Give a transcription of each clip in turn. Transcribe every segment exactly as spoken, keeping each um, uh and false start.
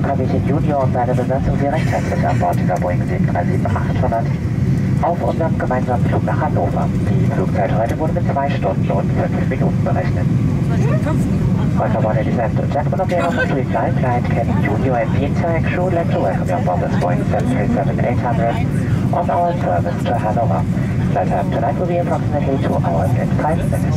Kavichin Junior und seine Besatzung Sie recht herzlich an Bord dieser Boeing sieben drei sieben achthundert auf unserem gemeinsamen Flug nach Hannover. Die Flugzeit heute wurde mit zwei Stunden und fünf Minuten berechnet. Welcome aboard, ladies and gentlemen, on behalf of Street Line Flight Captain Junior and the entire crew, I'd like to welcome you on board this Boeing seven three seven eight hundred on our service to Hanover. Flight time tonight will be approximately two hours and five minutes.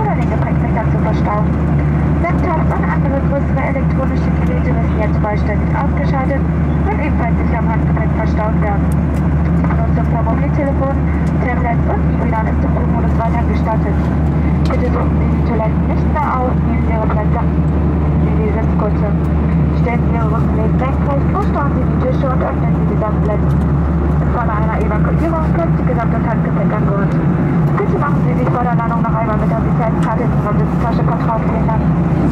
oder den Gepäckträger zu verstauen. Laptops und andere größere elektronische Geräte müssen jetzt vollständig ausgeschaltet und ebenfalls sich am Handgepäck verstaut werden. Die Benutzung von Mobiltelefonen, Tablets und E-Readern ist im Flugmodus weiterhin gestattet. Bitte suchen Sie die Toiletten nicht mehr auf, nehmen Sie Ihre Plätze wie die Sitzkutte. Stellen Sie Ihre Rückenlehnen senkrecht, verstauen Sie die Tische und öffnen Sie die Sitzplätze. Im Falle einer Evakuierung bleibt die gesamte Handgepäck an Bord. Bitte machen Sie sich vor der Landung noch einmal mit der Sicherheitskarte in Ihrer Sitztasche vertraut. Vielen Dank.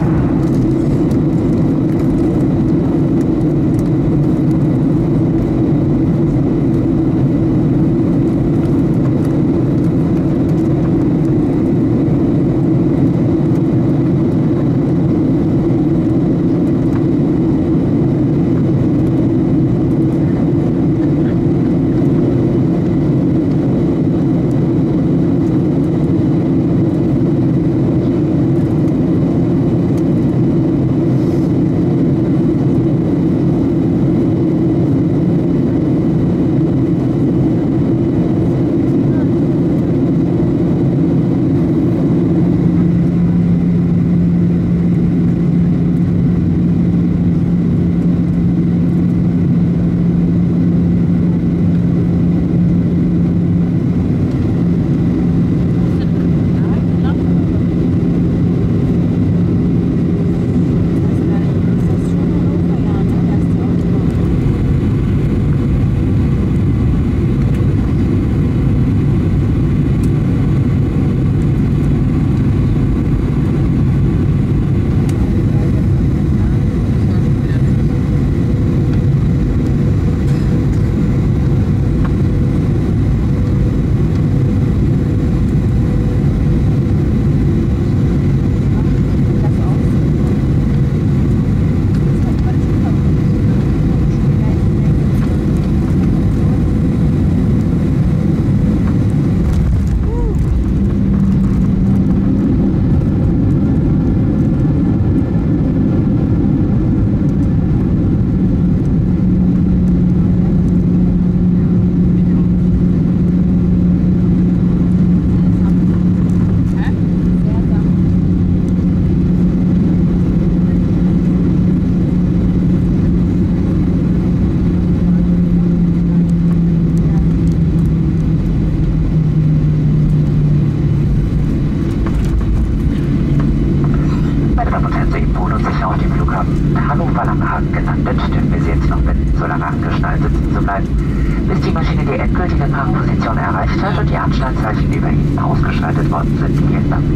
Hannover-Langenhagen gelandet, dürfen wir Sie jetzt noch bitten, so lange angeschnallt sitzen zu bleiben, bis die Maschine die endgültige Parkposition erreicht hat und die Anschnallzeichen über Ihnen ausgeschaltet worden sind. Vielen Dank.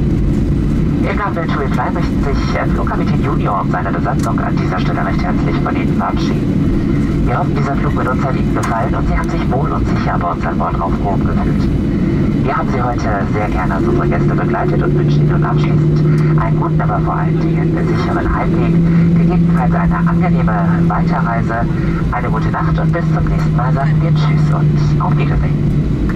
Im Namen der To Fly möchten sich Flugkapitän Junior und seine Besatzung an dieser Stelle recht herzlich von Ihnen verabschieden. Wir hoffen, dieser Flug mit uns hat Ihnen gefallen und Sie haben sich wohl und sicher bei uns an Bord aufgehoben gefühlt. Wir haben Sie heute sehr gerne als unsere Gäste begleitet und wünschen Ihnen abschließend einen guten, aber vor allen Dingen einen sicheren Heimweg, gegebenenfalls eine angenehme Weiterreise, eine gute Nacht und bis zum nächsten Mal sagen wir Tschüss und auf Wiedersehen.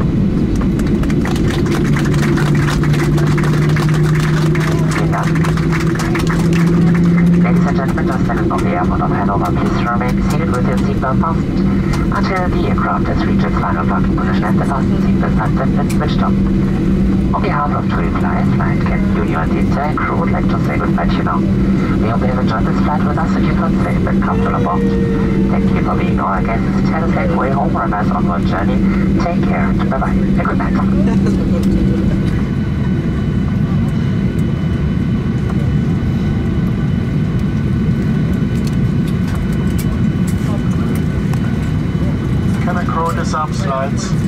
Ladies and gentlemen, just landed on the airport of Hanover. Please remain seated with your seatbelt fastened until the aircraft has reached its final docking position and the fasten seatbelt signs have been switched on. On behalf of To Fly, Flight Captain Junior and the entire crew would like to say goodbye to you now. We hope you have enjoyed this flight with us and you felt safe and comfortable aboard. Thank you for being our guests. Have a safe way home or a nice onward journey. Take care and bye-bye. And good night. Can I crew this up, slides?